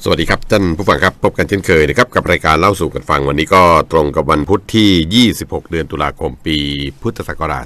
สวัสดีครับท่านผู้ฟังครับพบกันเช่นเคยนะครับกับรายการเล่าสู่กันฟังวันนี้ก็ตรงกับวันพุธที่26เดือนตุลาคมปีพุทธศักราช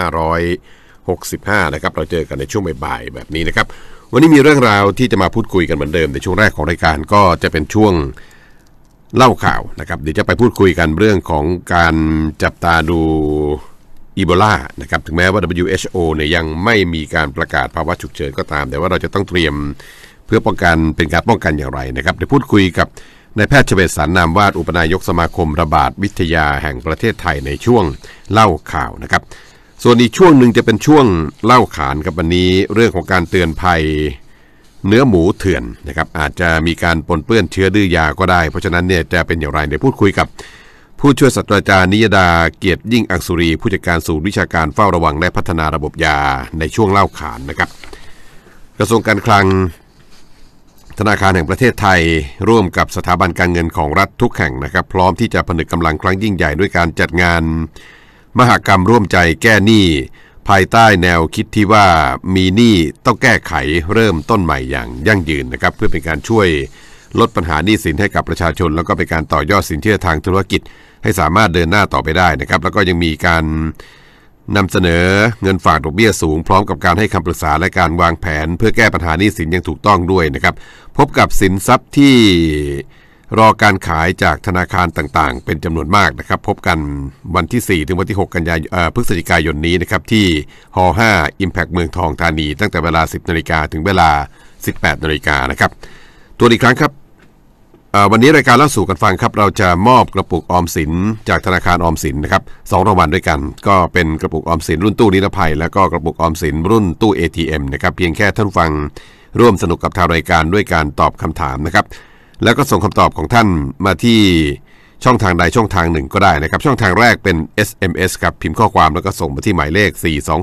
2565นะครับเราเจอกันในช่วงบ่ายๆแบบนี้นะครับวันนี้มีเรื่องราวที่จะมาพูดคุยกันเหมือนเดิมในช่วงแรกของรายการก็จะเป็นช่วงเล่าข่าวนะครับเดี๋ยวจะไปพูดคุยกันเรื่องของการจับตาดูอีโบลานะครับถึงแม้ว่า WHO เนี่ยยังไม่มีการประกาศภาวะฉุกเฉินก็ตามแต่ว่าเราจะต้องเตรียมเพื่อป้องกันเป็นการป้องกันอย่างไรนะครับเดี๋ยวพูดคุยกับนายแพทย์เฉลิมสรรนามวาดอุปนายกสมาคมระบาดวิทยาแห่งประเทศไทยในช่วงเล่าข่าวนะครับส่วนอีกช่วงหนึ่งจะเป็นช่วงเล่าขานกับวันนี้เรื่องของการเตือนภัยเนื้อหมูเถื่อนนะครับอาจจะมีการปนเปื้อนเชื้อดื้อยาก็ได้เพราะฉะนั้นเนี่ยจะเป็นอย่างไรเดี๋ยวพูดคุยกับผู้ช่วยศาสตราจารย์นิยดาเกียรติยิ่งอักษุรีผู้จัดการศูนย์วิชาการเฝ้าระวังและพัฒนาระบบยาในช่วงเล่าขานนะครับกระทรวงการคลังธนาคารแห่งประเทศไทยร่วมกับสถาบันการเงินของรัฐทุกแห่งนะครับพร้อมที่จะผนึกกำลังครั้งยิ่งใหญ่ด้วยการจัดงานมหกรรมร่วมใจแก้หนี้ภายใต้แนวคิดที่ว่ามีหนี้ต้องแก้ไขเริ่มต้นใหม่อย่างยั่งยืนนะครับเพื่อเป็นการช่วยลดปัญหาหนี้สินให้กับประชาชนแล้วก็เป็นการต่อยอดสินเชื่อทางธุรกิจให้สามารถเดินหน้าต่อไปได้นะครับแล้วก็ยังมีการนำเสนอเงินฝากดอกเบี้ยสูงพร้อมกับการให้คำปรึกษาและการวางแผนเพื่อแก้ปัญหาหนี้สินอย่างถูกต้องด้วยนะครับพบกับสินทรัพย์ที่รอการขายจากธนาคารต่างๆเป็นจำนวนมากนะครับพบกันวันที่4ถึงวันที่6กันยายนพฤศจิกายนนี้นะครับที่ฮ5 Impact เมืองทองธานีตั้งแต่เวลา 10 นาฬิกาถึงเวลา 18 นาฬิกานะครับตัวอีกครั้งครับวันนี้รายการเล่าสู่กันฟังครับเราจะมอบกระปุกออมสินจากธนาคารออมสินนะครับ2รางวัลด้วยกันก็เป็นกระปุกออมสินรุ่นตู้นิรภัยแล้วก็กระปุกออมสินรุ่นตู้ ATM นะครับเพียงแค่ท่านฟังร่วมสนุกกับทางรายการด้วยการตอบคำถามนะครับแล้วก็ส่งคำตอบของท่านมาที่ช่องทางใดช่องทางหนึ่งก็ได้นะครับช่องทางแรกเป็น SMS ครับพิมพ์ข้อความแล้วก็ส่งมาที่หมายเลข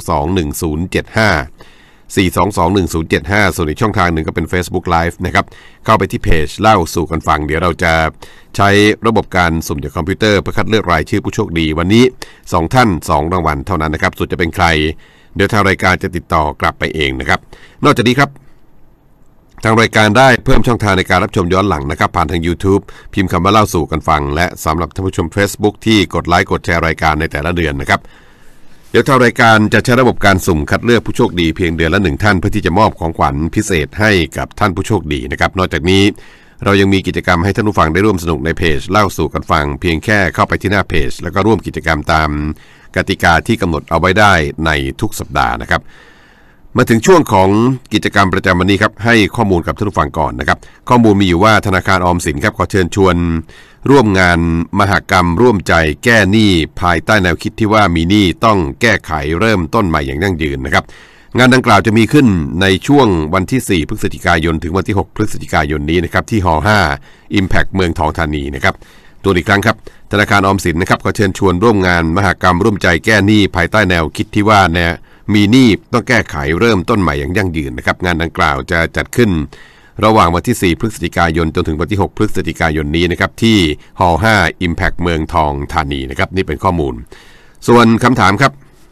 4221075 4221075ส่วนอีกช่องทางหนึ่งก็เป็น Facebook Live นะครับเข้าไปที่เพจเล่าสู่กันฟังเดี๋ยวเราจะใช้ระบบการสุ่มจากคอมพิวเตอร์เพื่อคัดเลือกรายชื่อผู้โชคดีวันนี้2ท่าน2รางวัลเท่านั้นนะครับส่วนจะเป็นใครเดี๋ยวทางรายการจะติดต่อกลับไปเองนะครับนอกจากนี้ครับทางรายการได้เพิ่มช่องทางในการรับชมย้อนหลังนะครับผ่านทาง YouTube พิมพ์คำว่าเล่าสู่กันฟังและสำหรับท่านผู้ชม Facebook ที่กดไลค์กดแชร์รายการในแต่ละเดือนนะครับเดี๋ยวทางรายการจะใช้ระบบการสุ่มคัดเลือกผู้โชคดีเพียงเดือนละ1ท่านเพื่อที่จะมอบของขวัญพิเศษให้กับท่านผู้โชคดีนะครับนอกจากนี้เรายังมีกิจกรรมให้ท่านผู้ฟังได้ร่วมสนุกในเพจเล่าสู่กันฟังเพียงแค่เข้าไปที่หน้าเพจแล้วก็ร่วมกิจกรรมตามกติกาที่กำหนดเอาไว้ได้ในทุกสัปดาห์นะครับมาถึงช่วงของกิจกรรมประจำวันนี้ครับให้ข้อมูลกับท่านผู้ฟังก่อนนะครับข้อมูลมีอยู่ว่าธนาคารออมสินครับขอเชิญชวนร่วมงานมหกรรมร่วมใจแก้หนี้ภายใต้แนวคิดที่ว่ามีหนี้ต้องแก้ไขเริ่มต้นใหม่อย่างยั่งยืนนะครับงานดังกล่าวจะมีขึ้นในช่วงวันที่4พฤศจิกายนถึงวันที่6พฤศจิกายนนี้นะครับที่ฮ5 Impact เมืองทองธานีนะครับตัวอีกครั้งครับธนาคารออมสินนะครับขอเชิญชวนร่วมงานมหกรรมร่วมใจแก้หนี้ภายใต้แนวคิดที่ว่ามีหนี้ต้องแก้ไขเริ่มต้นใหม่อย่างยั่งยืนนะครับงานดังกล่าวจะจัดขึ้นระหว่างวันที่4พฤศจิกายนจนถึงวันที่6พฤศจิกายนนี้นะครับที่ฮ5 Impact เมืองทองธานีนะครับนี่เป็นข้อมูลส่วนคำถามครับ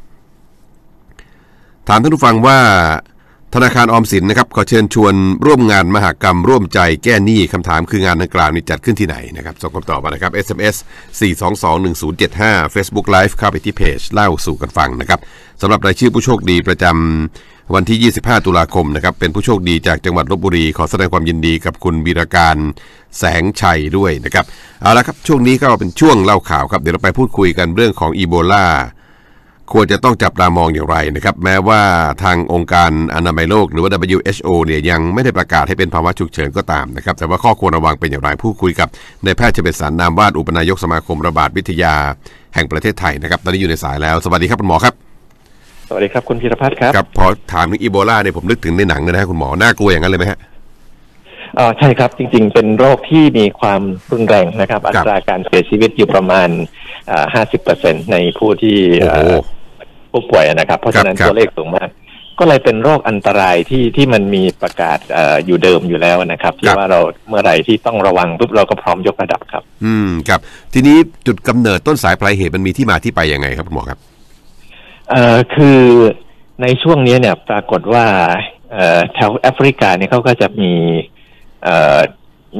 ถามท่านผู้ฟังว่าธนาคารออมสินนะครับขอเชิญชวนร่วมงานมหกรรมร่วมใจแก้หนี้คำถามคืองานดังกล่าวนี้จัดขึ้นที่ไหนนะครับส่งคำตอบมานะครับ SMS 4221075 Facebook Live เข้าไปที่เพจเล่าสู่กันฟังนะครับสำหรับรายชื่อผู้โชคดีประจำวันที่25ตุลาคมนะครับเป็นผู้โชคดีจากจังหวัดลพบุรีขอแสดงความยินดีกับคุณวีรการแสงชัยด้วยนะครับเอาละครับช่วงนี้ก็เป็นช่วงเล่าข่าวครับเดี๋ยวเราไปพูดคุยกันเรื่องของอีโบลาควรจะต้องจับตามองอย่างไรนะครับแม้ว่าทางองค์การอนามัยโลกหรือว่า WHO เนี่ยยังไม่ได้ประกาศให้เป็นภาวะฉุกเฉินก็ตามนะครับแต่ว่าข้อควรระวังเป็นอย่างไรพูดคุยกับนายแพทย์เฉลิมสรรนามวาดอุปนายกสมาคมระบาดวิทยาแห่งประเทศไทยนะครับตอนนี้อยู่ในสายแล้วสวัสดีครับคุณหมอครับสวัสดีครับคุณพีรพัฒน์ครับครับพอถามถึงอีโบลาเนี่ยผมนึกถึงในหนังเลยนะคุณหมอน่ากลัวอย่างนั้นเลยไหมฮะใช่ครับจริงๆเป็นโรคที่มีความรุนแรงนะครับอัตราการเสียชีวิตอยู่ประมาณ50%ในผู้ที่ผู้ป่วยนะครับเพราะฉะนั้นตัวเลขสูงมากก็เลยเป็นโรคอันตรายที่มันมีประกาศอยู่เดิมอยู่แล้วนะครับที่ว่าเราเมื่อไหร่ที่ต้องระวังปุ๊บเราก็พร้อมยกระดับครับครับทีนี้จุดกำเนิดต้นสายปลายเหตุมันมีที่มาที่ไปยังไงครับคุณหมอครับคือในช่วงนี้เนี่ยปรากฏว่าแถวแอฟริกาเนี่ยเขาก็จะมี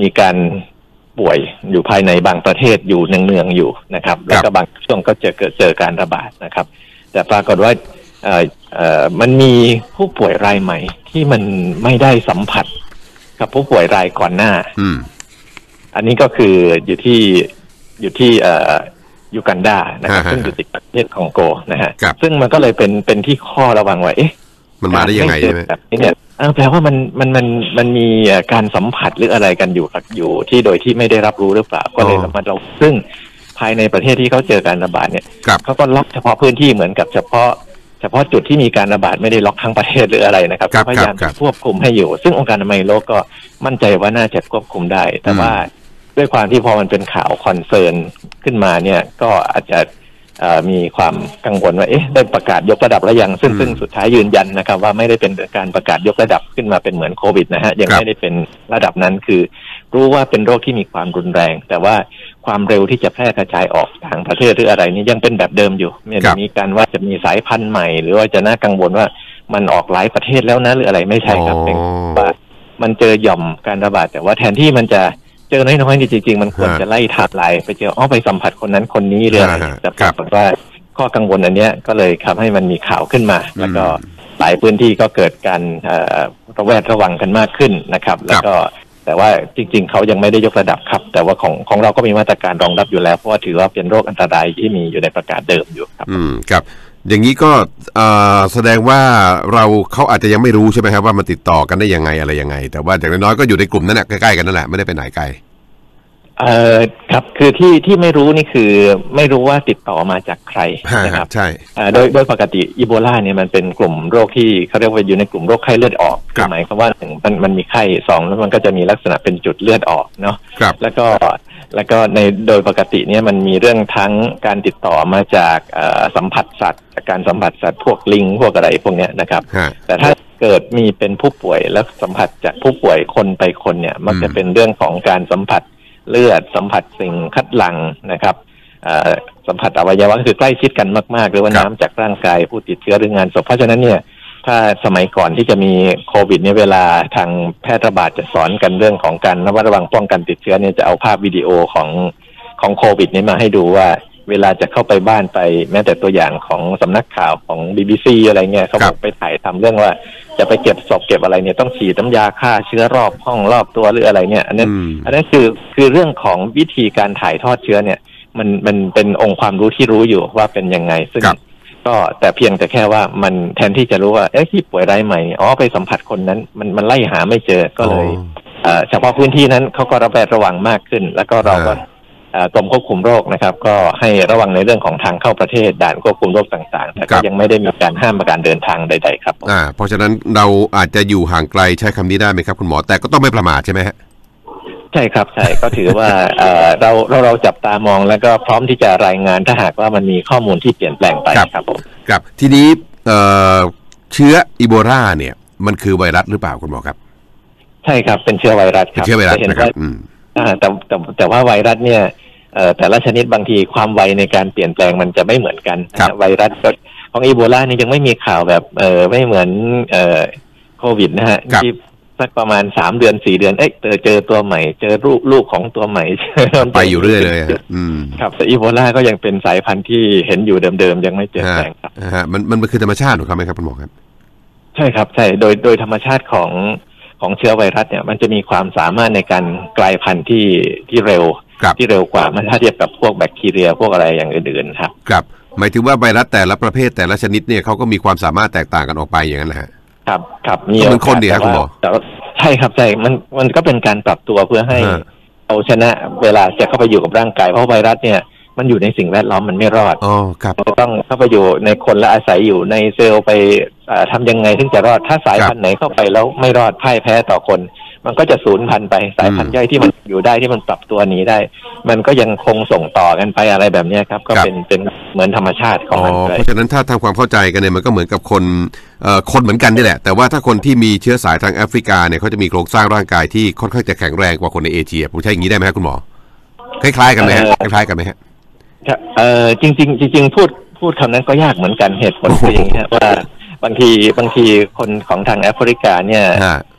มีการป่วยอยู่ภายในบางประเทศอยู่เนืองๆอยู่นะครับแล้วก็บางช่วงก็เจอการระบาดนะครับแต่ปรากฏว่ามันมีผู้ป่วยรายใหม่ที่มันไม่ได้สัมผัสกับผู้ป่วยรายก่อนหน้าอันนี้ก็คืออยู่ที่ยูกันดานะครับซึ่งอยู่ติดประเทศคองโกนะฮะซึ่งมันก็เลยเป็นที่ข้อระวังว่ามันมาได้ยังไงใช่ไหมแบบนี้เนี่ยแปลว่ามันมีการสัมผัสหรืออะไรกันอยู่ที่โดยที่ไม่ได้รับรู้หรือเปล่าก็เลยเราซึ่งภายในประเทศที่เขาเจอการระบาดเนี่ยเขาก็ล็อกเฉพาะพื้นที่เหมือนกับเฉพาะจุดที่มีการระบาดไม่ได้ล็อกทั้งประเทศหรืออะไรนะครับพยายามควบคุมให้อยู่ซึ่งองค์การอนามัยโลกก็มั่นใจว่าน่าจะควบคุมได้แต่ว่าด้วยความที่พอมันเป็นข่าวคอนเซิร์นขึ้นมาเนี่ยก็อาจจะมีความกังวลว่าได้ประกาศยกระดับแล้วยังซึ่งสุดท้ายยืนยันนะครับว่าไม่ได้เป็นการประกาศยกระดับขึ้นมาเป็นเหมือนโควิดนะฮะยังไม่ได้เป็นระดับนั้นคือรู้ว่าเป็นโรคที่มีความรุนแรงแต่ว่าความเร็วที่จะแพร่กระจายออกต่างประเทศหรืออะไรนี้ยังเป็นแบบเดิมอยู่ไม่ได้มีการว่าจะมีสายพันธุ์ใหม่หรือว่าจะน่ากังวลว่ามันออกหลายประเทศแล้วนะหรืออะไรไม่ใช่ครับเป็นว่ามันเจอหย่อมการระบาดแต่ว่าแทนที่มันจะเจอน้อยๆนี่จริงๆมันควรจะไล่ไทม์ไลน์ไปเจอไปสัมผัสคนนั้นคนนี้เลยแต่ปรากฏว่าข้อกังวลอันเนี้ยก็เลยทำให้มันมีข่าวขึ้นมาแล้วก็หลายพื้นที่ก็เกิดการระแวดระวังกันมากขึ้นนะครับแล้วก็แต่ว่าจริงๆเขายังไม่ได้ยกระดับครับแต่ว่าของเราก็มีมาตรการรองรับอยู่แล้วเพราะว่าถือว่าเป็นโรคอันตรายที่มีอยู่ในประกาศเดิมอยู่ครับครับอย่างนี้ก็แสดงว่าเขาอาจจะยังไม่รู้ใช่ไหมครับว่ามันติดต่อกันได้ยังไงอะไรยังไงแต่ว่าอย่างน้อยๆก็อยู่ในกลุ่มนั้นแหละใกล้ๆกันนั่นแหละไม่ได้ไปไหนไกลครับคือที่ไม่รู้นี่คือไม่รู้ว่าติดต่อมาจากใครนะครับใช่โดยปกติอีโบลาเนี่ยมันเป็นกลุ่มโรคที่เขาเรียกว่าอยู่ในกลุ่มโรคไข้เลือดออกหมายความว่าหนึ่งมันมีไข้สองแล้วมันก็จะมีลักษณะเป็นจุดเลือดออกเนาะแล้วก็ในโดยปกติเนี่ยมันมีเรื่องทั้งการติดต่อมาจากสัมผัสสัตว์จากการสัมผัสสัตว์พวกลิงพวกอะไรพวกเนี้ยนะครับแต่ถ้าเกิดมีเป็นผู้ป่วยแล้วสัมผัสจากผู้ป่วยคนไปคนเนี่ยมันจะเป็นเรื่องของการสัมผัสเลือดสัมผัสสิ่งคัดหลั่งนะครับสัมผัสอวัยวะคือใกล้ชิดกันมากๆหรือว่าน้ำจากร่างกายผู้ติดเชื้อหรืองานศพเพราะฉะนั้นเนี่ยถ้าสมัยก่อนที่จะมีโควิดเนี่ยเวลาทางแพทย์ระบาดจะสอนกันเรื่องของการระมัดระวังป้องกันติดเชื้อเนี่ยจะเอาภาพวิดีโอของโควิดนี้มาให้ดูว่าเวลาจะเข้าไปบ้านไปแม้แต่ตัวอย่างของสำนักข่าวของ BBC อะไรเงี้ยเขาบอกไปถ่ายทำเรื่องว่าจะไปเก็บศพเก็บอะไรเนี่ยต้องฉีดน้ำยาฆ่าเชื้อรอบห้องรอบตัวหรืออะไรเนี่ยอันนั้นคือเรื่องของวิธีการถ่ายทอดเชื้อเนี่ยมันเป็นองค์ความรู้ที่รู้อยู่ว่าเป็นยังไงซึ่งก็แต่เพียงแต่แค่ว่ามันแทนที่จะรู้ว่าที่ป่วยรายใหม่ไปสัมผัสคนนั้นมันไล่หาไม่เจอก็เลยเฉพาะพื้นที่นั้นเขาก็ระวังมากขึ้นแล้วก็เราก็กรมควบคุมโรคนะครับก็ให้ระวังในเรื่องของทางเข้าประเทศด่านควบคุมโรคต่างๆแต่ก็ยังไม่ได้มีการห้ามการเดินทางใดๆครับเพราะฉะนั้นเราอาจจะอยู่ห่างไกลใช้คำนี้ได้ไหมครับคุณหมอแต่ก็ต้องไม่ประมาทใช่ไหมฮะใช่ครับใช่ก็ถือว่าเราจับตามองแล้วก็พร้อมที่จะรายงานถ้าหากว่ามันมีข้อมูลที่เปลี่ยนแปลงไปครับผมครับทีนี้เชื้ออีโบลาเนี่ยมันคือไวรัสหรือเปล่าคุณหมอครับใช่ครับเป็นเชื้อไวรัสครับเชื้อไวรัสนะครับแต่ว่าไวรัสเนี่ยแต่ละชนิดบางทีความไวในการเปลี่ยนแปลงมันจะไม่เหมือนกันไวรัสของอีโบลานี่ยังไม่มีข่าวแบบไม่เหมือนโควิดนะฮะที่สักประมาณ3 เดือน 4 เดือนเจอตัวใหม่เจอลูกของตัวใหม่ไปอยู่เรื่อยเลยครับแต่อีโบลาก็ยังเป็นสายพันธุ์ที่เห็นอยู่เดิมๆยังไม่เปลี่ยนแปลงครับมันคือธรรมชาติหรือครับไหมครับคุณหมอครับใช่ครับใช่โดยธรรมชาติของเชื้อไวรัสเนี่ยมันจะมีความสามารถในการกลายพันธุ์ที่เร็วกว่าถ้าเทียบกับพวกแบคทีเรียพวกอะไรอย่างอื่นๆครับครับหมายถึงว่าไวรัสแต่ละประเภทแต่ละชนิดเนี่ยเขาก็มีความสามารถแตกต่างกันออกไปอย่างนั้นแหละครับมีเหมือนคนดีครับคุณหมอใช่ครับใช่มันก็เป็นการปรับตัวเพื่อให้เอาชนะเวลาจะเข้าไปอยู่กับร่างกายเพราะไวรัสเนี่ยมันอยู่ในสิ่งแวดล้อมมันไม่รอดต้องเข้าไปอยู่ในคนและอาศัยอยู่ในเซลล์ไปทำยังไงถึงจะรอดถ้าสายพันธุ์ไหนเข้าไปแล้วไม่รอดพ่ายแพ้ต่อคนมันก็จะสูญพันธุ์ไปสายพันธุ์ย่อยที่มันอยู่ได้ที่มันปรับตัวหนีได้มันก็ยังคงส่งต่อกันไปอะไรแบบนี้ครับก็เป็นเหมือนธรรมชาติของมันเพราะฉะนั้นถ้าทำความเข้าใจกันเนี่ยมันก็เหมือนกับคนเหมือนกันนี่แหละแต่ว่าถ้าคนที่มีเชื้อสายทางแอฟริกาเนี่ยเขาจะมีโครงสร้างร่างกายที่ค่อนข้างจะแข็งแรงกว่าคนในเอเชียผมใช้อย่างนี้ได้ไหมครับคุณหมอคล้ายๆกันไหมฮะคล้ายๆกันไหมฮะจริงพูดคำนั้นก็ยากเหมือนกันเหตุผลคืออย่างนี้ว่าบางทีคนของทางแอฟริกาเนี่ย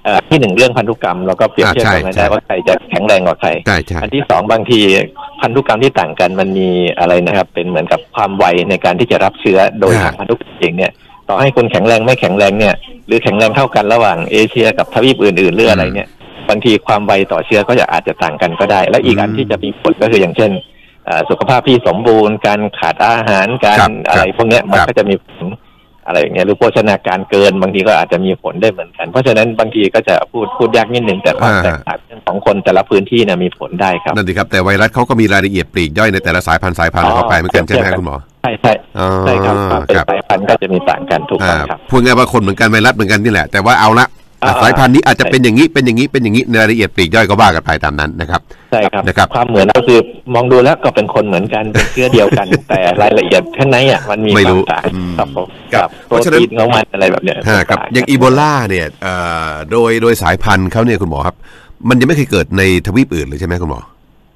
ที่หนึ่งเรื่องพันธุกรรมเราก็เปรียบเทียบกันได้ว่าใครจะแข็งแรงกว่าใครอันที่สองบางทีพันธุกรรมที่ต่างกันมันมีอะไรนะครับเป็นเหมือนกับความไวในการที่จะรับเชื้อโดยพันธุกรรมเองเนี่ยต่อให้คนแข็งแรงไม่แข็งแรงเนี่ยหรือแข็งแรงเท่ากันระหว่างเอเชียกับทวีปอื่นๆหรืออะไรเนี่ยบางทีความไวต่อเชื้อก็อาจจะต่างกันก็ได้และอีกอันที่จะมีผลก็คืออย่างเช่นสุขภาพที่สมบูรณ์การขาดอาหารการอะไรพวกนี้มันก็จะมีผลอะไรอย่างเงี้ยหรือโภชนาการเกินบางทีก็อาจจะมีผลได้เหมือนกันเพราะฉะนั้นบางทีก็จะพูดยากนิดนึงแต่ความแตกต่างของคนแต่ละพื้นที่เนี่ยมีผลได้ครับนั่นสิครับแต่ไวรัสเขาก็มีรายละเอียดปลีกย่อยในแต่ละสายพันธุ์เข้าไปเหมือนกันใช่ไหมคุณหมอใช่ใช่ครับเป็นสายพันธุ์ก็จะมีต่างกันถูกต้องครับพูดง่ายว่าคนเหมือนกันไวรัสเหมือนกันนี่แหละแต่ว่าเอาละสายพันธุ์นี้อาจจะเป็นอย่างนี้ในรายละเอียดปลีกย่อยก็ว่ากันไปตามนั้นนะครับใช่ครับนะครับความเหมือนก็คือมองดูแล้วก็เป็นคนเหมือนกันเป็นเชื้อเดียวกันแต่รายละเอียดข้างในมันมีความต่างครับผมกับโปรตีนของมันอะไรแบบเนี้ยครับอย่างอีโบลาเนี่ยโดยสายพันธุ์เขาเนี่ยคุณหมอครับมันยังไม่เคยเกิดในทวีปอื่นเลยใช่ไหมคุณหมอ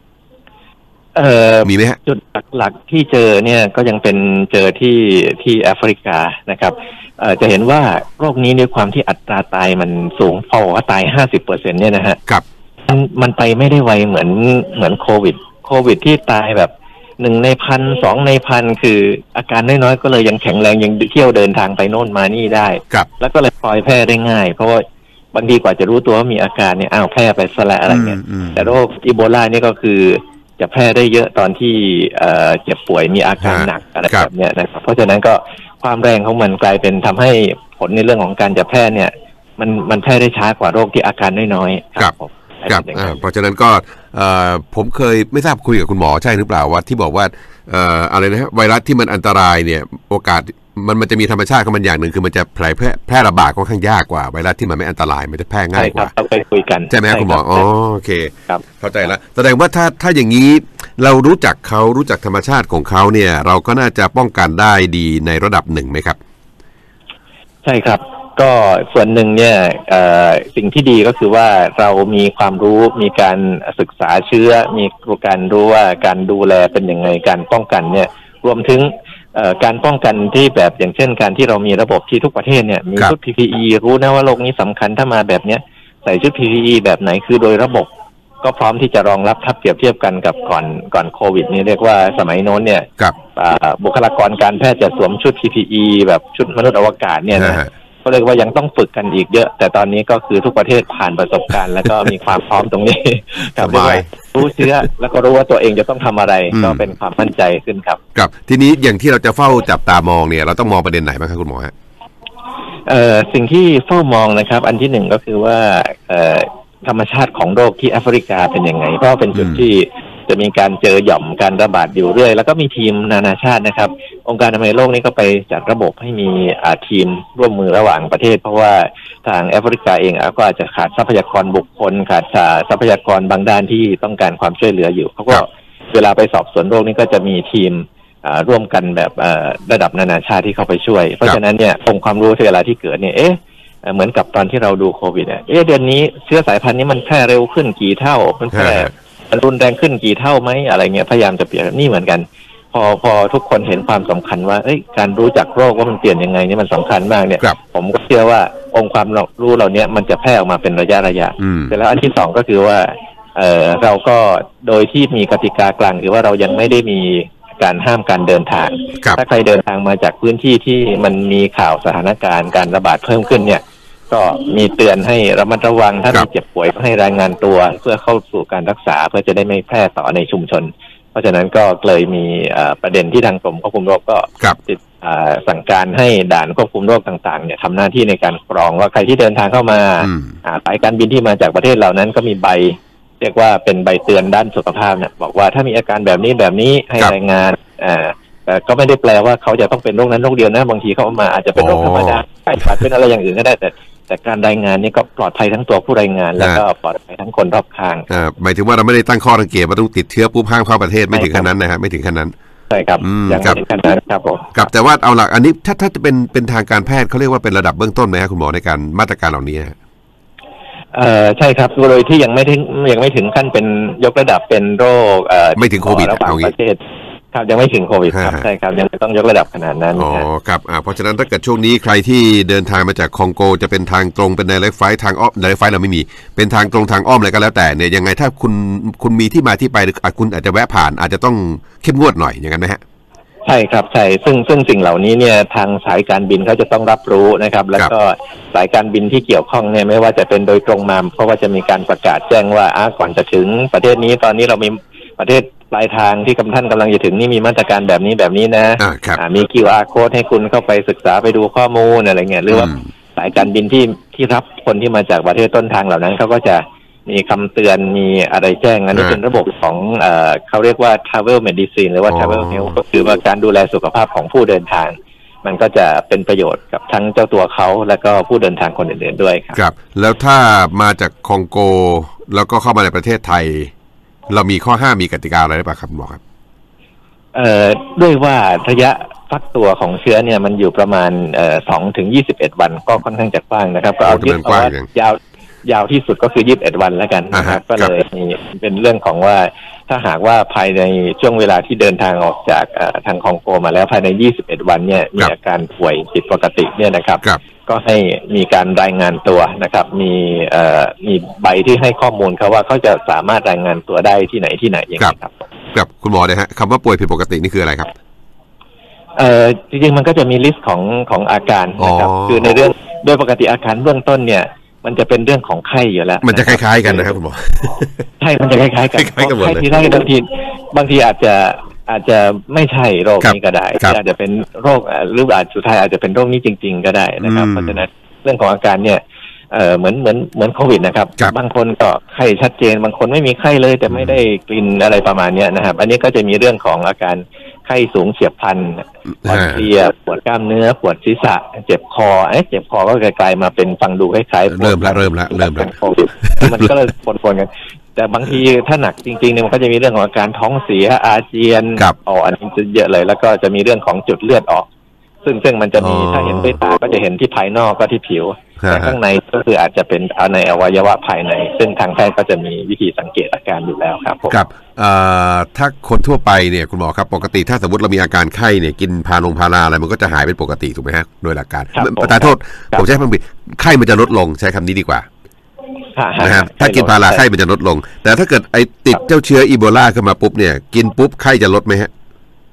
มีไหมฮะจุดหลักๆที่เจอเนี่ยก็ยังเป็นเจอที่แอฟริกานะครับจะเห็นว่าโรคนี้ในความที่อัตราตายมันสูงพอว่าตาย 50% เนี่ยนะฮะครับมันไปไม่ได้ไวเหมือนโควิดที่ตายแบบ1 ใน 1,000 2 ใน 1,000คืออาการน้อยๆก็เลยยังแข็งแรงยังเที่ยวเดินทางไปโน่นมานี่ได้แล้วก็เลยปล่อยแพร่ได้ง่ายเพราะว่าบางทีกว่าจะรู้ตัวว่ามีอาการเนี่ยแพร่ไปซะแล้วอะไรเงี้ยแต่โรคอีโบลานี่ก็คือจะแพร่ได้เยอะตอนที่เจ็บป่วยมีอาการหนักอะไรแบบเนี้ยนะครับเพราะฉะนั้นก็ความแรงของมันกลายเป็นทำให้ผลในเรื่องของการจะแพร่เนี่ยมันแพร่ได้ช้ากว่าโรคที่อาการน้อยๆครับเพราะฉะนั้นก็ผมเคยไม่ทราบคุยกับคุณหมอใช่หรือเปล่าว่าที่บอกว่าอะไรนะฮะไวรัสที่มันอันตรายเนี่ยโอกาสมันจะมีธรรมชาติของมันอย่างหนึ่งคือมันจะแพร่ระบาดค่อนข้างยากกว่าไวรัสที่มันไม่อันตรายมันจะแพร่ง่ายกว่าเราไปคุยกันใช่ไหมคุณหมอโอเคเข้าใจแล้วแสดงว่าถ้าอย่างนี้เรารู้จักธรรมชาติของเขาเนี่ยเราก็น่าจะป้องกันได้ดีในระดับหนึ่งไหมครับใช่ครับก็ส่วนหนึ่งเนี่ยสิ่งที่ดีก็คือว่าเรามีความรู้มีการศึกษาเชื้อมีการรู้ว่าการดูแลเป็นยังไงการป้องกันเนี่ยรวมถึงการป้องกันที่แบบอย่างเช่นการที่เรามีระบบที่ทุกประเทศเนี่ยมีชุด PPE รู้นะว่าโรคนี้สำคัญถ้ามาแบบเนี้ยใส่ชุด PPE แบบไหนคือโดยระบบก็พร้อมที่จะรองรับถ้าเปรียบเทียบกันกับก่อนโควิดนี่เรียกว่าสมัยโน้นเนี่ยบุคลากรการแพทย์จะสวมชุด PPE แบบชุดมนุษย์อวกาศเนี่ยนะก็เรียกว่ายังต้องฝึกกันอีกเยอะแต่ตอนนี้ก็คือทุกประเทศผ่านประสบการณ์แล้วก็มีความพร้อมตรงนี้ครับรู้เชื้อแล้วก็รู้ว่าตัวเองจะต้องทำอะไรก็เป็นความมั่นใจขึ้นครับครับทีนี้อย่างที่เราจะเฝ้าจับตามองเนี่ยเราต้องมองประเด็นไหนบ้างครับคุณหมอฮะสิ่งที่เฝ้ามองนะครับอันที่หนึ่งก็คือว่าธรรมชาติของโรคที่แอฟริกาเป็นยังไงเพราะเป็นจุดที่จะมีการเจอหย่อมการระบาดอยู่เรื่อยแล้วก็มีทีมนานาชาตินะครับองค์การอนามัยโลกนี้ก็ไปจัดระบบให้มีทีมร่วมมือระหว่างประเทศเพราะว่าทางแอฟริกาเองก็อาจจะขาดทรัพยากรบุคคลขาดทรัพยากรบางด้านที่ต้องการความช่วยเหลืออยู่เขาก็เวลาไปสอบสวนโรคนี้ก็จะมีทีมร่วมกันแบบระดับนานาชาติที่เข้าไปช่วยเพราะฉะนั้นเนี่ยองค์ความรู้เวลาที่เกิดเนี่ยเหมือนกับตอนที่เราดูโควิดเดือนนี้เชื้อสายพันธุ์นี้มันแพร่เร็วขึ้นกี่เท่ามันแพร่รุนแรงขึ้นกี่เท่าไหมอะไรเงี้ยพยายามจะเปลี่ยนนี่เหมือนกันพอทุกคนเห็นความสำคัญว่าการรู้จักโรคว่ามันเปลี่ยนยังไงนี่มันสำคัญมากเนี่ยผมก็เชื่อว่าองค์ความรู้เหล่านี้มันจะแพร่ออกมาเป็นระยะแต่แล้วอันที่สองก็คือว่าเราก็โดยที่มีกติกากลางคือว่าเรายังไม่ได้มีการห้ามการเดินทางถ้าใครเดินทางมาจากพื้นที่ที่มันมีข่าวสถานการณ์การระบาดเพิ่มขึ้นเนี่ยก็มีเตือนให้ระมัดระวังถ้ามีเจ็บป่วยก็ให้รายงานตัวเพื่อเข้าสู่การรักษาเพื่อจะได้ไม่แพร่ต่อในชุมชนเพราะฉะนั้นก็เลยมีประเด็นที่ทางกรมควบคุมโรคก็สั่งการให้ด่านควบคุมโรคต่างๆเนี่ยทำหน้าที่ในการกรองว่าใครที่เดินทางเข้ามาสายการบินที่มาจากประเทศเหล่านั้นก็มีใบเรียกว่าเป็นใบเตือนด้านสุขภาพเนี่ยบอกว่าถ้ามีอาการแบบนี้ให้รายงานแต่ก็ไม่ได้แปลว่าเขาจะต้องเป็นโรคนั้นโรคเดียวนะบางทีเขามาอาจจะเป็นโรคธรรมดาอาจเป็นอะไรอย่างอื่นก็ได้แต่การรายงานนี่ก็ปลอดภัยทั้งตัวผู้รายงานแล้วก็ปลอดภัยทั้งคนรอบข้างหมายถึงว่าเราไม่ได้ตั้งข้อสังเกตว่าต้องติดเชื้อปุ๊บห้ามเข้าประเทศไม่ถึงขนาดนั้นนะครับไม่ถึงขนาดนั้นใช่ครับอย่างไม่ถึงขนาดนั้นครับผมกับแต่ว่าเอาหลักอันนี้ถ้าจะเป็นทางการแพทย์เขาเรียกว่าเป็นระดับเบื้องต้นไหมครับคุณหมอในการมาตรการเหล่านี้ใช่ครับโดยที่ยังไม่ถึงขั้นเป็นยกระดับเป็นโรคไม่ถึงโควิดระหว่างประเทศครับยังไม่ถึงโควิดครับใช่ครับยังไม่ต้องยกระดับขนาดนั้นอ๋อครับเพราะฉะนั้นถ้าเกิดช่วงนี้ใครที่เดินทางมาจากคองโกจะเป็นทางตรงเป็น direct flight ทางอ้อม direct flight เราไม่มีเป็นทางตรงทางอ้อมอะไรก็แล้วแต่เนี่ยยังไงถ้าคุณมีที่มาที่ไปคุณอาจจะแวะผ่านอาจจะต้องเข้มงวดหน่อยอย่างนั้นไหมฮะใช่ครับใช่ซึ่งสิ่งเหล่านี้เนี่ยทางสายการบินเขาจะต้องรับรู้นะครับแล้วก็สายการบินที่เกี่ยวข้องเนี่ยไม่ว่าจะเป็นโดยตรงมาเพราะว่าจะมีการประกาศแจ้งว่าก่อนจะถึงประเทศนี้ตอนนี้เรามีประเทศปลายทางที่ท่านกำลังจะถึงนี่มีมาตรการแบบนี้นะมี QR code ให้คุณเข้าไปศึกษาไปดูข้อมูลอะไรเงี้ยหรือว่าสายการบินที่รับคนที่มาจากประเทศต้นทางเหล่านั้นเขาก็จะมีคำเตือนมีอะไรแจ้งอันนี้เป็นระบบของเขาเรียกว่า travel medicine หรือว่า travel health ก็คือว่าการดูแลสุขภาพของผู้เดินทางมันก็จะเป็นประโยชน์กับทั้งเจ้าตัวเขาและก็ผู้เดินทางคนอื่นๆด้วยครับแล้วถ้ามาจากคองโกแล้วก็เข้ามาในประเทศไทยเรามีข้อห้ามมีกติกาอะไรหรือเปล่าครับหมอครับด้วยว่าระยะฟักตัวของเชื้อเนี่ยมันอยู่ประมาณ2 ถึง 21 วันก็ค่อนข้างจะกว้างนะครับก็เอาที่ว่ายาวที่สุดก็คือ21 วันแล้วกันนะครับก็เลยเป็นเรื่องของว่าถ้าหากว่าภายในช่วงเวลาที่เดินทางออกจากทางคองโกมาแล้วภายใน21 วันเนี่ยมีอาการป่วยผิดปกติเนี่ยนะครับก็ให้มีการรายงานตัวนะครับมีใบที่ให้ข้อมูลเขาว่าเขาจะสามารถรายงานตัวได้ที่ไหนอย่างนี้ครับกับคุณหมอนะฮะคำว่าป่วยผิดปกตินี่คืออะไรครับจริงๆมันก็จะมีลิสต์ของอาการนะครับคือในเรื่องโดยปกติอาการเบื้องต้นเนี่ยมันจะเป็นเรื่องของไข้อยู่แล้วมันจะคล้ายๆกันนะครับคุณหมอใช่มันจะคล้ายๆกันไข้ที่ได้บางทีอาจจะไม่ใช่โรคนี้ก็ได้อาจจะเป็นโรคหรืออาจสุดท้ายอาจจะเป็นโรคนี้จริงๆก็ได้นะครับเพราะฉะนั้นเรื่องของอาการเนี่ยเหมือนโควิดนะครับบางคนก็ไข้ชัดเจนบางคนไม่มีไข้เลยแต่ไม่ได้กลิ่นอะไรประมาณนี้นะครับอันนี้ก็จะมีเรื่องของอาการไข้สูงเฉียบพลันอ่อนเพลียปวดกล้ามเนื้อปวดศีรษะเจ็บคอเจ็บคอก็กลายมาเป็นฟังดูคล้ายๆเริ่มแล้วโควิดมันก็เลยปนกันแต่บางทีถ้าหนักจริงๆเนี่ยมันก็จะมีเรื่องของอาการท้องเสียอาเจียนอันนี้จะเยอะเลยแล้วก็จะมีเรื่องของจุดเลือดออกซึ่งมันจะมีถ้าเห็นด้วยตาก็จะเห็นที่ภายนอกก็ที่ผิวแต่ข้างในก็คืออาจจะเป็นในอวัยวะภายในซึ่งทางแพทย์ก็จะมีวิธีสังเกตอาการอยู่แล้วครับผมครับถ้าคนทั่วไปเนี่ยคุณหมอครับปกติถ้าสมมติเรามีอาการไข้เนี่ยกินพาราอะไรมันก็จะหายเป็นปกติถูกไหมฮะโดยหลักการประทานโทษผมใช้คำผิดไข้มันจะลดลงใช้คำนี้ดีกว่านะครับถ้ากินพาราไข้มันจะลดลงแต่ถ้าเกิดไอติดเจ้าเชื้ออีโบลาขึ้นมาปุ๊บเนี่ยกินปุ๊บไข้จะลดไหมฮะ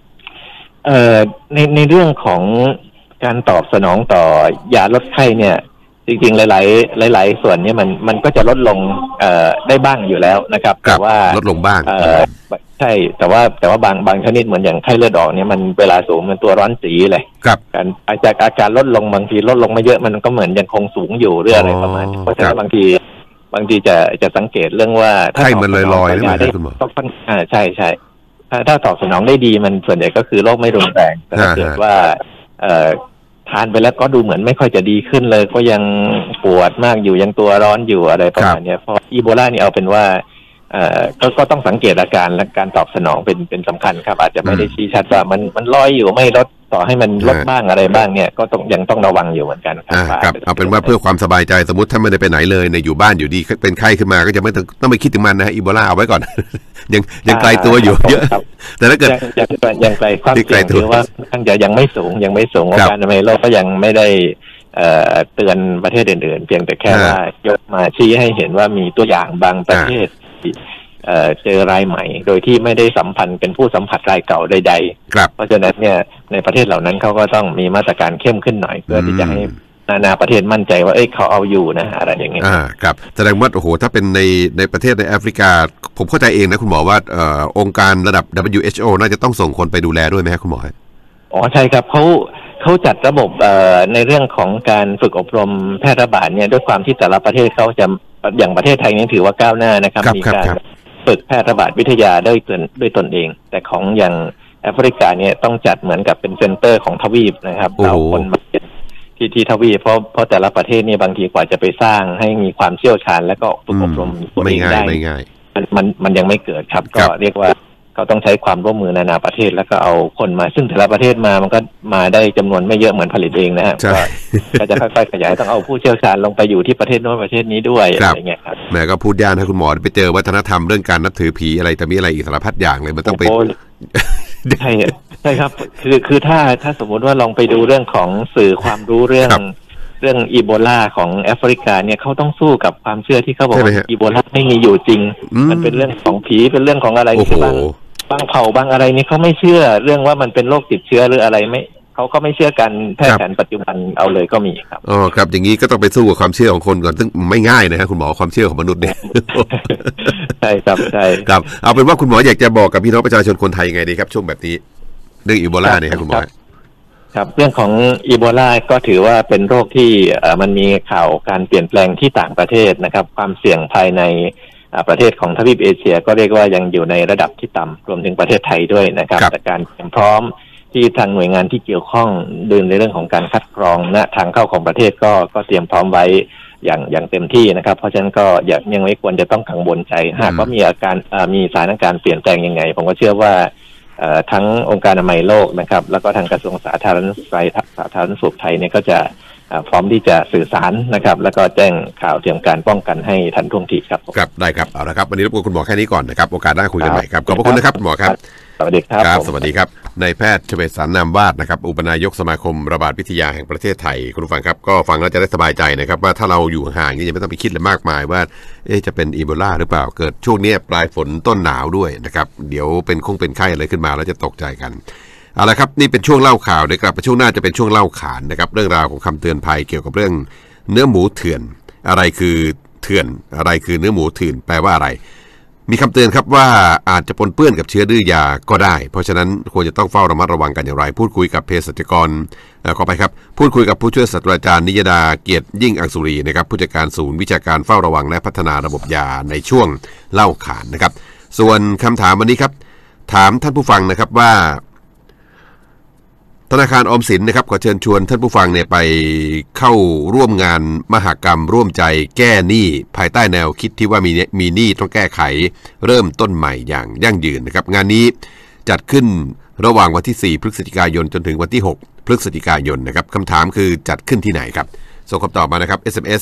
ในเรื่องของการตอบสนองต่อยาลดไข้เนี่ยจริงๆหลายส่วนเนี่ยมันก็จะลดลงได้บ้างอยู่แล้วนะครับแต่ว่าลดลงบ้างใช่แต่ว่าบางชนิดเหมือนอย่างไข้เลือดออกเนี่ยมันเวลาสูงมันตัวร้อนจีเลยการอาการลดลงบางทีลดลงไม่เยอะมันก็เหมือนยังคงสูงอยู่หรืออะไรประมาณนี้เพราะฉะนั้นบางทีจะสังเกตเรื่องว่าไข้มันลอยๆได้ไหมคุณหมอใช่ถ้าตอบสนองได้ดีมันส่วนใหญ่ก็คือโรคไม่รุนแรงแต่ถ้าเกิดว่าทานไปแล้วก็ดูเหมือนไม่ค่อยจะดีขึ้นเลยก็ยังปวดมากอยู่ยังตัวร้อนอยู่อะไรประมาณนี้เพราะอีโบลานี่เอาเป็นว่าก็ต้องสังเกตอาการและการตอบสนองเป็นสำคัญครับอาจจะไม่ได้ชี้ชัดว่ามันลอยอยู่ไม่ลดต่อให้มันลดบ้างอะไรบ้างเนี่ยก็ยังต้องระวังอยู่เหมือนกันครับเอาเป็นว่าเพื่อความสบายใจสมมติถ้าไม่ได้ไปไหนเลยในอยู่บ้านอยู่ดีเป็นไข้ขึ้นมาก็จะไม่ต้องไปคิดถึงมันนะอีโบลาเอาไว้ก่อนยังไกลตัวอยู่เยอะแต่ถ้าเกิดยังไกลความเสี่ยงคือว่าทั้งยังไม่สูงองค์การอนามัยโลกก็ยังไม่ได้เตือนประเทศอื่นๆเพียงแต่แค่ว่ายกมาชี้ให้เห็นว่ามีตัวอย่างบางประเทศเจอรายใหม่โดยที่ไม่ได้สัมพันธ์เป็นผู้สัมผัสรายเก่าใดๆเพราะฉะนั้นเนี่ยในประเทศเหล่านั้นเขาก็ต้องมีมาตรการเข้มขึ้นหน่อยเพื่อที่จะให้นานาประเทศมั่นใจว่าเขาเอาอยู่นะอะไรอย่างเงี้ยครับแสดงว่าโอ้โหถ้าเป็นในประเทศในแอฟริกาผมเข้าใจเองนะคุณหมอว่าองค์การระดับ WHO น่าจะต้องส่งคนไปดูแลด้วยไหมครับคุณหมอใช่ครับเขาจัดระบบในเรื่องของการฝึกอบรมแพร่ระบาดเนี่ยด้วยความที่แต่ละประเทศเขาจะอย่างประเทศไทยนี่ถือว่าก้าวหน้านะครับมีการฝึกแพร่ระบาดวิทยาด้วยตนเองแต่ของอย่างแอฟริกาเนี่ยต้องจัดเหมือนกับเป็นเซ็นเตอร์ของทวีปนะครับเอาคนมาที่ทวีปเพราะแต่ละประเทศเนี่ยบางทีกว่าจะไปสร้างให้มีความเชี่ยวชาญแล้วก็ฝึกอบรมตัวเองได้มันยังไม่เกิดครับก็เรียกว่าเขาต้องใช้ความร่วมมือนานาประเทศแล้วก็เอาคนมาซึ่งแต่ละประเทศมันก็มาได้จำนวนไม่เยอะเหมือนผลิตเองนะฮะก็จะค่อยๆขยายต้องเอาผู้เชี่ยวชาญลงไปอยู่ที่ประเทศโน้นประเทศนี้ด้วยอะไรเงี้ยครับแม่ก็พูดยากให้คุณหมอไปเจอวัฒนธรรมเรื่องการนับถือผีอะไรแต่มีอะไรอีกสารพัดอย่างเลยมันต้องไปใช่ใช่ครับคือถ้าสมมุติว่าลองไปดูเรื่องของสื่อความรู้เรื่องอีโบลาของแอฟริกาเนี่ยเขาต้องสู้กับความเชื่อที่เขาบอกว่าอีโบลาไม่มีอยู่จริงมันเป็นเรื่องของผีเป็นเรื่องของอะไรที่บางเผ่าบางอะไรนี่เขาไม่เชื่อเรื่องว่ามันเป็นโรคติดเชื้อหรืออะไรไม่เขาก็ไม่เชื่อกันแพทย์แผนปัจจุบันเอาเลยก็มีครับอ๋อครับอย่างนี้ก็ต้องไปสู้กับความเชื่อของคนก่อนซึ่งไม่ง่ายนะฮะคุณหมอความเชื่อของมนุษย์เนี่ยใช่ครับใช่ครับเอาเป็นว่าคุณหมออยากจะบอกกับพี่น้องประชาชนคนไทยยังไงดีครับช่วงแบบนี้เรื่องอีโบลาเนี่ยครับคุณหมอครับเรื่องของอีโบลาก็ถือว่าเป็นโรคที่มันมีข่าวการเปลี่ยนแปลงที่ต่างประเทศนะครับความเสี่ยงภายในประเทศของทวีปเอเชียก็เรียกว่ายังอยู่ในระดับที่ต่ำรวมถึงประเทศไทยด้วยนะครับแต่การเตรียมพร้อมที่ทางหน่วยงานที่เกี่ยวข้องดูในเรื่องของการคัดกรองทางเข้าของประเทศก็เตรียมพร้อมไว้อย่างเต็มที่นะครับเพราะฉะนั้นก็ยังไม่ควรจะต้องกังวลใจหากว่ามีสถานการณ์เปลี่ยนแปลงยังไงผมก็เชื่อว่าทั้งองค์การอนามัยโลกนะครับแล้วก็ทางกระทรวงสาธารณสุขไทยเนี่ยก็จะพร้อมที่จะสื่อสารนะครับแล้วก็แจ้งข่าวเตรียมการป้องกันให้ทันท่วงทีครับครับได้ครับเอาละครับวันนี้รบกวนคุณหมอแค่นี้ก่อนนะครับโอกาสหน้าคุยกันใหม่ครับขอบพระคุณนะครับหมอครับสวัสดีครับสวัสดีครับนายแพทย์เฉวศสารนามวาดนะครับอุปนายกสมาคมระบาดวิทยาแห่งประเทศไทยคุณผู้ฟังครับก็ฟังแล้วจะได้สบายใจนะครับว่าถ้าเราอยู่ห่างนี่ยังไม่ต้องไปคิดเลยมากมายว่าจะเป็นอีโบลาหรือเปล่าเกิดช่วงนี้ปลายฝนต้นหนาวด้วยนะครับเดี๋ยวเป็นไข้อะไรขึ้นมาแล้วจะตกใจกันเอาละครับนี่เป็นช่วงเล่าข่าวเดี๋ยวกลับมาช่วงหน้าจะเป็นช่วงเล่าขานนะครับเรื่องราวของคำเตือนภัยเกี่ยวกับเรื่องเนื้อหมูเถื่อนอะไรคือเถื่อนอะไรคือเนื้อหมูเถื่อนแปลว่าอะไรมีคำเตือนครับว่าอาจจะปนเปื้อนกับเชื้อดื้อยาก็ได้เพราะฉะนั้นควรจะต้องเฝ้าระมัดระวังกันอย่างไรพูดคุยกับเภสัชกรขอไปครับพูดคุยกับผู้ช่วยศาสตราจารย์นิยดาเกียรติยิ่งอักษุรีนะครับผู้จัดการศูนย์วิชาการเฝ้าระวังและพัฒนาระบบยาในช่วงเล่าขานนะครับส่วนคำถามวันนี้ครับถามท่านผู้ฟังนะครับว่าธนาคารออมสินนะครับขอเชิญชวนท่านผู้ฟังเนี่ยไปเข้าร่วมงานมหกรรมร่วมใจแก้หนี้ภายใต้แนวคิดที่ว่ามีหนี้ต้องแก้ไขเริ่มต้นใหม่อย่างยั่งยืนนะครับงานนี้จัดขึ้นระหว่างวันที่4พฤศจิกายนจนถึงวันที่6พฤศจิกายนนะครับคำถามคือจัดขึ้นที่ไหนครับส่งคำตอบมานะครับ SMS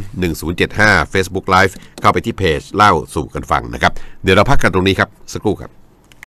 4221075 Facebook Live เข้าไปที่เพจเล่าสู่กันฟังนะครับเดี๋ยวเราพักกันตรงนี้ครับสักครู่ครับ